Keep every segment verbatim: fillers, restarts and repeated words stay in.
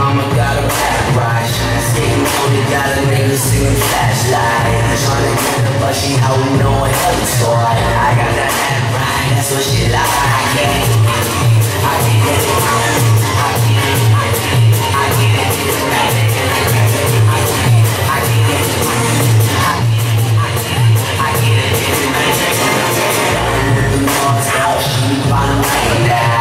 mama got a back right. Skating on it, got a nigga singing flashlight. Tryna get her, but she holding on hella toy. I got that back right, that's what she like. I get it, I get it, I get it, I get it, I get it, I get it, I get it, I get it, I get it, the North South, she bottom like that.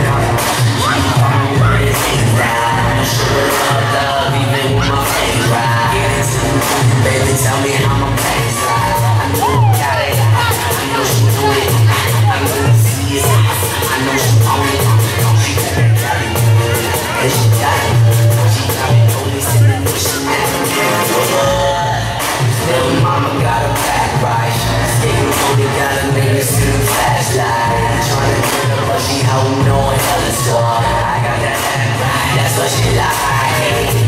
Baby, tell me how my face like. I know you got it, I know she do it. I know you see it, I know she own it. She got that Cali good, and she got it. She got me police in the new Chanel. Little mama got her back right. Skating on it, got a nigga singing flashlight. Tryna get her, but she holding on hella toy. I got that back right, that's what she like.